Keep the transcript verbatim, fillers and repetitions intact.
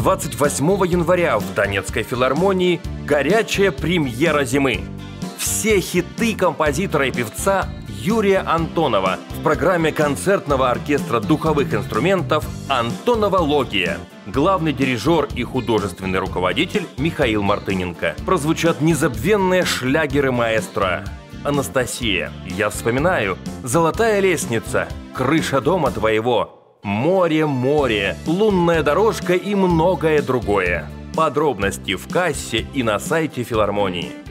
двадцать восьмого января в Донецкой филармонии горячая премьера зимы. Все хиты композитора и певца Юрия Антонова в программе концертного оркестра духовых инструментов «Антонова Логия». Главный дирижер и художественный руководитель Михаил Мартыненко. Прозвучат незабвенные шлягеры маэстро. «Анастасия», «Я вспоминаю», «Золотая лестница», «Крыша дома твоего», «Море, море», «Лунная дорожка» и многое другое. Подробности в кассе и на сайте филармонии.